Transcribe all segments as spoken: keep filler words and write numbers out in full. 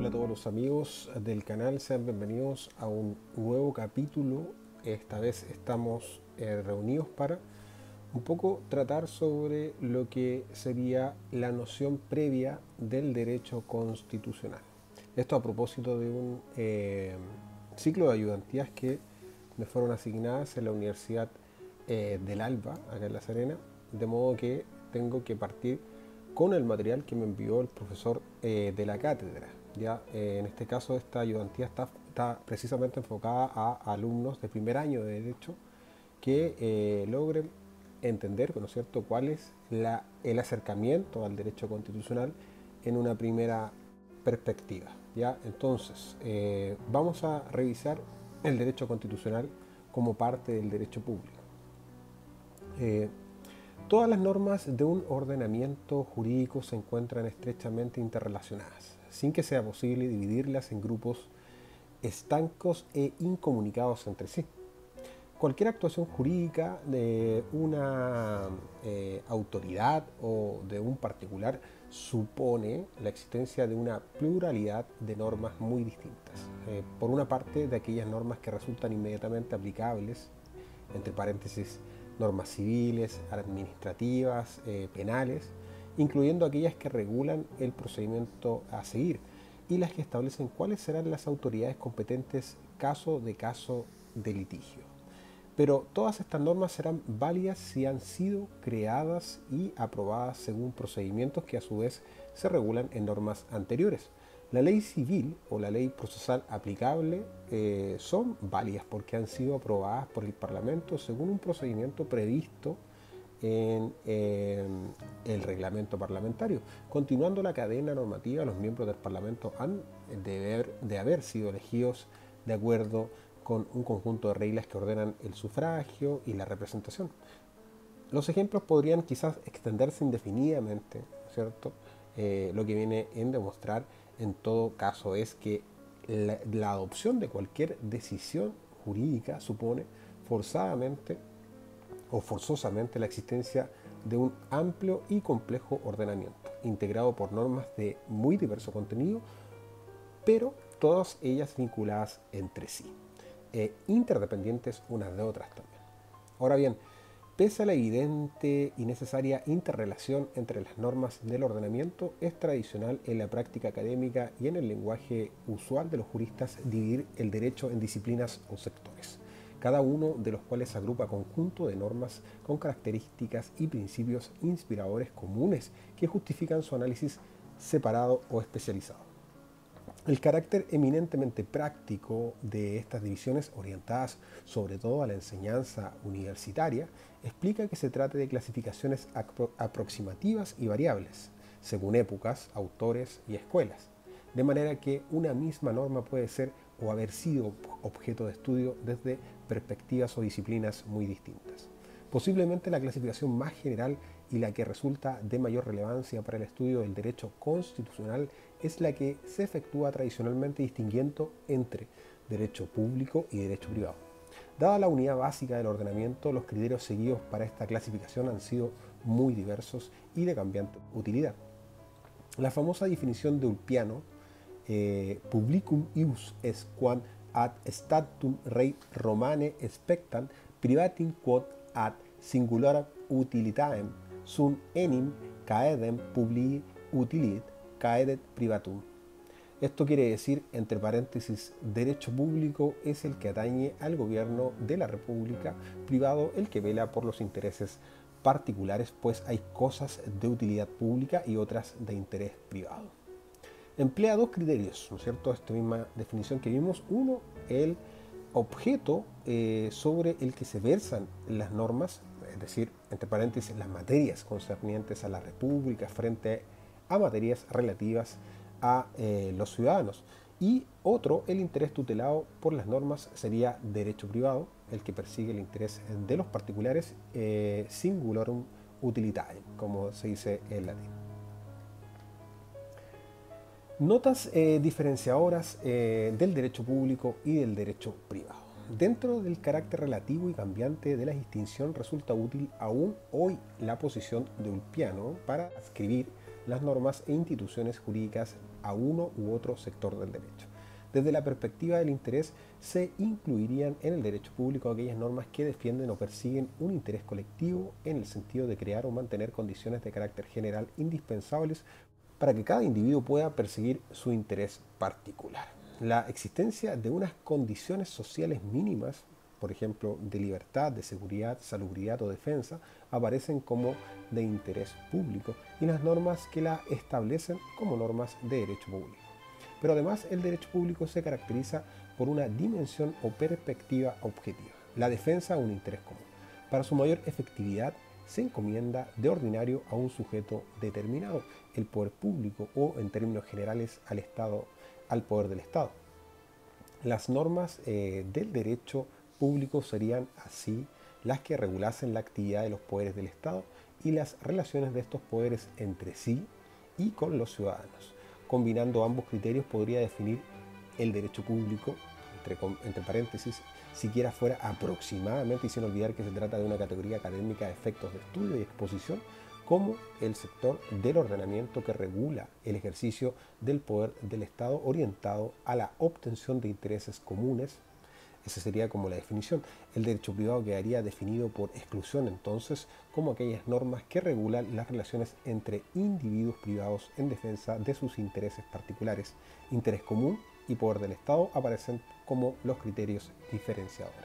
Hola a todos los amigos del canal, sean bienvenidos a un nuevo capítulo. Esta vez estamos eh, reunidos para un poco tratar sobre lo que sería la noción previa del derecho constitucional. Esto a propósito de un eh, ciclo de ayudantías que me fueron asignadas en la Universidad eh, del Alba, acá en La Serena, de modo que tengo que partir con el material que me envió el profesor eh, de la cátedra. Ya, eh, en este caso esta ayudantía está, está precisamente enfocada a alumnos de primer año de Derecho que eh, logren entender, ¿no es cierto?, cuál es la, el acercamiento al derecho constitucional en una primera perspectiva. ¿Ya? Entonces, eh, vamos a revisar el derecho constitucional como parte del derecho público. Eh, Todas las normas de un ordenamiento jurídico se encuentran estrechamente interrelacionadas, sin que sea posible dividirlas en grupos estancos e incomunicados entre sí. Cualquier actuación jurídica de una eh, autoridad o de un particular supone la existencia de una pluralidad de normas muy distintas. Eh, por una parte, de aquellas normas que resultan inmediatamente aplicables, entre paréntesis, normas civiles, administrativas, eh, penales, incluyendo aquellas que regulan el procedimiento a seguir y las que establecen cuáles serán las autoridades competentes caso de caso de litigio. Pero todas estas normas serán válidas si han sido creadas y aprobadas según procedimientos que a su vez se regulan en normas anteriores. La ley civil o la ley procesal aplicable eh, son válidas porque han sido aprobadas por el Parlamento según un procedimiento previsto en eh, el reglamento parlamentario. Continuando la cadena normativa, los miembros del Parlamento han de haber, de haber sido elegidos de acuerdo con un conjunto de reglas que ordenan el sufragio y la representación. Los ejemplos podrían quizás extenderse indefinidamente, ¿cierto? Eh, lo que viene en demostrar en todo caso es que la, la adopción de cualquier decisión jurídica supone forzadamente o forzosamente la existencia de un amplio y complejo ordenamiento, integrado por normas de muy diverso contenido, pero todas ellas vinculadas entre sí, e interdependientes unas de otras también. Ahora bien, pese a la evidente y necesaria interrelación entre las normas del ordenamiento, es tradicional en la práctica académica y en el lenguaje usual de los juristas dividir el derecho en disciplinas o sectores, cada uno de los cuales agrupa conjunto de normas con características y principios inspiradores comunes que justifican su análisis separado o especializado. El carácter eminentemente práctico de estas divisiones, orientadas sobre todo a la enseñanza universitaria, explica que se trate de clasificaciones apro aproximativas y variables, según épocas, autores y escuelas, de manera que una misma norma puede ser o haber sido objeto de estudio desde perspectivas o disciplinas muy distintas. Posiblemente la clasificación más general y la que resulta de mayor relevancia para el estudio del derecho constitucional es la que se efectúa tradicionalmente distinguiendo entre derecho público y derecho privado. Dada la unidad básica del ordenamiento, los criterios seguidos para esta clasificación han sido muy diversos y de cambiante utilidad. La famosa definición de Ulpiano, eh, publicum ius est quam ad statum rei Romane spectant privatim quod ad singularam utilitatem sum enim caedem publii utilit caedet privatum. Esto quiere decir, entre paréntesis, derecho público es el que atañe al gobierno de la República, privado el que vela por los intereses particulares, pues hay cosas de utilidad pública y otras de interés privado. Emplea dos criterios, ¿no es cierto?, esta misma definición que vimos. Uno, el objeto eh, sobre el que se versan las normas, es decir, entre paréntesis, las materias concernientes a la República frente a materias relativas a eh, los ciudadanos. Y otro, el interés tutelado por las normas, sería derecho privado, el que persigue el interés de los particulares, eh, singularum utilitatem, como se dice en latín. Notas eh, diferenciadoras eh, del derecho público y del derecho privado. Dentro del carácter relativo y cambiante de la distinción, resulta útil aún hoy la posición de Ulpiano para adscribir las normas e instituciones jurídicas a uno u otro sector del derecho. Desde la perspectiva del interés, se incluirían en el derecho público aquellas normas que defienden o persiguen un interés colectivo en el sentido de crear o mantener condiciones de carácter general indispensables para que cada individuo pueda perseguir su interés particular. La existencia de unas condiciones sociales mínimas, por ejemplo, de libertad, de seguridad, salubridad o defensa, aparecen como de interés público y las normas que la establecen como normas de derecho público. Pero además el derecho público se caracteriza por una dimensión o perspectiva objetiva, la defensa de un interés común. Para su mayor efectividad se encomienda de ordinario a un sujeto determinado, el poder público o, en términos generales, al Estado, al poder del Estado. Las normas eh, del derecho público serían así las que regulasen la actividad de los poderes del Estado y las relaciones de estos poderes entre sí y con los ciudadanos. Combinando ambos criterios podría definir el derecho público, entre, entre paréntesis, siquiera fuera aproximadamente, y sin olvidar que se trata de una categoría académica de efectos de estudio y exposición, como el sector del ordenamiento que regula el ejercicio del poder del Estado orientado a la obtención de intereses comunes. Esa sería como la definición. El derecho privado quedaría definido por exclusión entonces como aquellas normas que regulan las relaciones entre individuos privados en defensa de sus intereses particulares. Interés común y poder del Estado aparecen como los criterios diferenciadores.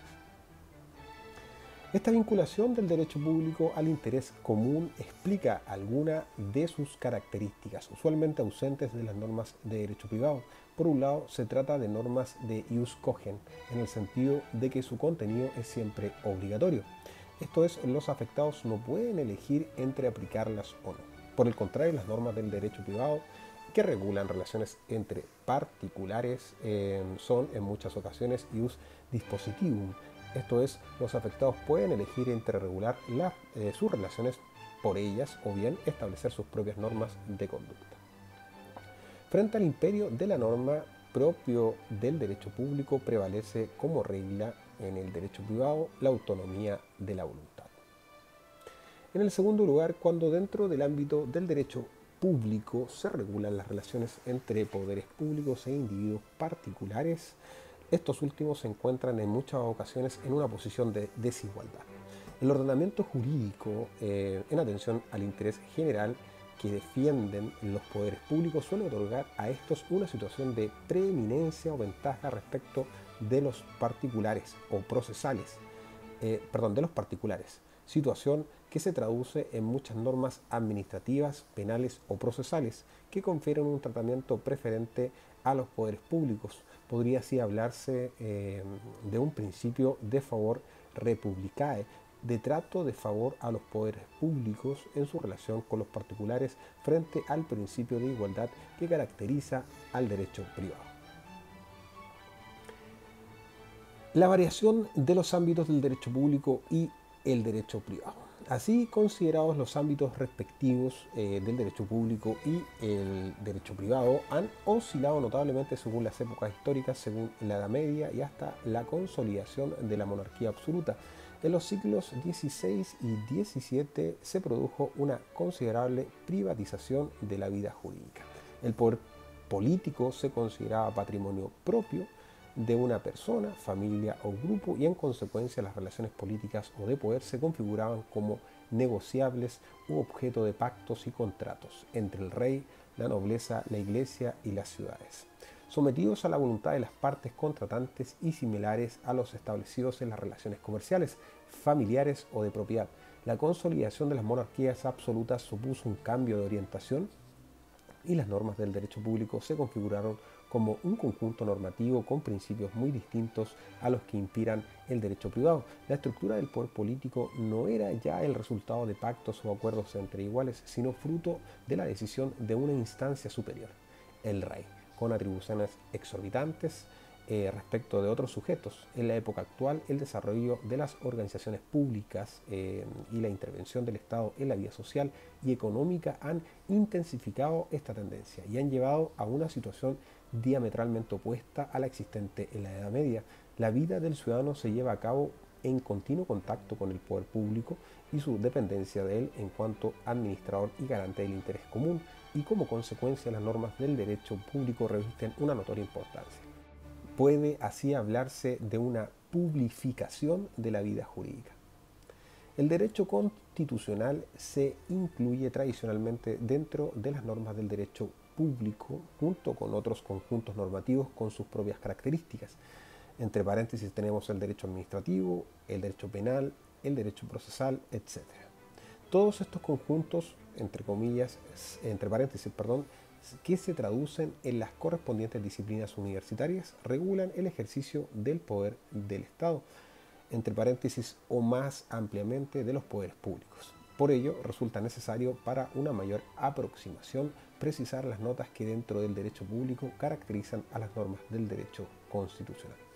Esta vinculación del derecho público al interés común explica algunas de sus características, usualmente ausentes de las normas de derecho privado. Por un lado, se trata de normas de ius cogen, en el sentido de que su contenido es siempre obligatorio. Esto es, los afectados no pueden elegir entre aplicarlas o no. Por el contrario, las normas del derecho privado que regulan relaciones entre particulares eh, son en muchas ocasiones ius dispositivum. Esto es, los afectados pueden elegir entre regular la, eh, sus relaciones por ellas o bien establecer sus propias normas de conducta. Frente al imperio de la norma propio del derecho público prevalece como regla en el derecho privado la autonomía de la voluntad. En el segundo lugar, cuando dentro del ámbito del derecho público se regulan las relaciones entre poderes públicos e individuos particulares, estos últimos se encuentran en muchas ocasiones en una posición de desigualdad. El ordenamiento jurídico, eh, en atención al interés general que defienden los poderes públicos, suele otorgar a estos una situación de preeminencia o ventaja respecto de los particulares o procesales, eh, perdón, de los particulares, situación que se traduce en muchas normas administrativas, penales o procesales que confieren un tratamiento preferente a los poderes públicos. Podría así hablarse eh, de un principio de favor republicae, de trato de favor a los poderes públicos en su relación con los particulares frente al principio de igualdad que caracteriza al derecho privado. La variación de los ámbitos del derecho público y el derecho privado. Así considerados, los ámbitos respectivos eh, del derecho público y el derecho privado han oscilado notablemente según las épocas históricas, según la Edad Media y hasta la consolidación de la monarquía absoluta. En los siglos dieciséis y diecisiete se produjo una considerable privatización de la vida jurídica. El poder político se consideraba patrimonio propio de una persona, familia o grupo y en consecuencia las relaciones políticas o de poder se configuraban como negociables u objeto de pactos y contratos entre el rey, la nobleza, la iglesia y las ciudades, sometidos a la voluntad de las partes contratantes y similares a los establecidos en las relaciones comerciales, familiares o de propiedad. La consolidación de las monarquías absolutas supuso un cambio de orientación y las normas del derecho público se configuraron como un conjunto normativo con principios muy distintos a los que inspiran el derecho privado. La estructura del poder político no era ya el resultado de pactos o acuerdos entre iguales, sino fruto de la decisión de una instancia superior, el rey, con atribuciones exorbitantes eh, respecto de otros sujetos. En la época actual, el desarrollo de las organizaciones públicas eh, y la intervención del Estado en la vida social y económica han intensificado esta tendencia y han llevado a una situación diametralmente opuesta a la existente en la Edad Media. La vida del ciudadano se lleva a cabo en continuo contacto con el poder público y su dependencia de él en cuanto administrador y garante del interés común, y como consecuencia las normas del derecho público revisten una notoria importancia. Puede así hablarse de una publificación de la vida jurídica. El derecho constitucional se incluye tradicionalmente dentro de las normas del derecho público junto con otros conjuntos normativos con sus propias características. Entre paréntesis tenemos el derecho administrativo, el derecho penal, el derecho procesal, etcétera. Todos estos conjuntos, entre comillas, entre paréntesis, perdón, que se traducen en las correspondientes disciplinas universitarias, regulan el ejercicio del poder del Estado, entre paréntesis, o más ampliamente de los poderes públicos. Por ello, resulta necesario para una mayor aproximación precisar las notas que dentro del derecho público caracterizan a las normas del derecho constitucional.